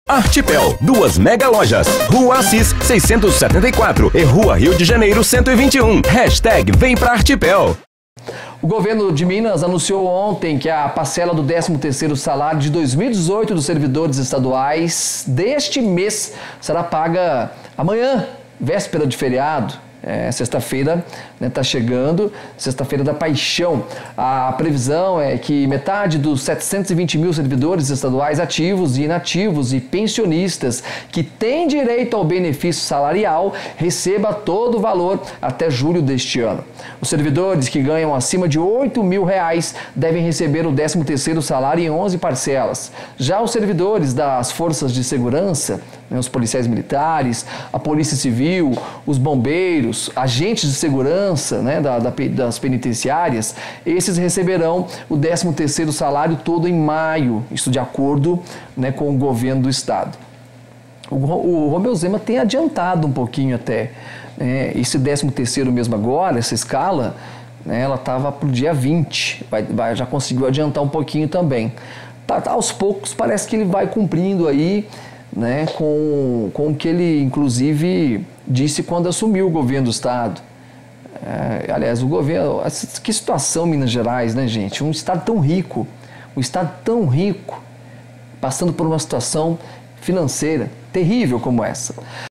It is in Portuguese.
Artipel, duas mega lojas, Rua Assis 674 e Rua Rio de Janeiro 121. Hashtag vem pra Artipel. O governo de Minas anunciou ontem que a parcela do 13º salário de 2018 dos servidores estaduais deste mês será paga amanhã, véspera de feriado. Sexta-feira está chegando, sexta-feira da paixão. A previsão é que metade dos 720 mil servidores estaduais ativos e inativos e pensionistas que têm direito ao benefício salarial receba todo o valor até julho deste ano. Os servidores que ganham acima de R$8 mil devem receber o 13º salário em 11 parcelas. Já os servidores das forças de segurança, os policiais militares, a polícia civil, os bombeiros, agentes de segurança das penitenciárias, esses receberão o 13º salário todo em maio, isso de acordo com o governo do estado. O Romeu Zema tem adiantado um pouquinho até, esse 13º mesmo agora, essa escala, ela estava para o dia 20, já conseguiu adiantar um pouquinho também. Aos poucos parece que ele vai cumprindo aí, com o que ele, inclusive, disse quando assumiu o governo do estado. Aliás, o governo... Que situação Minas Gerais, né, gente? Um estado tão rico, passando por uma situação financeira terrível como essa.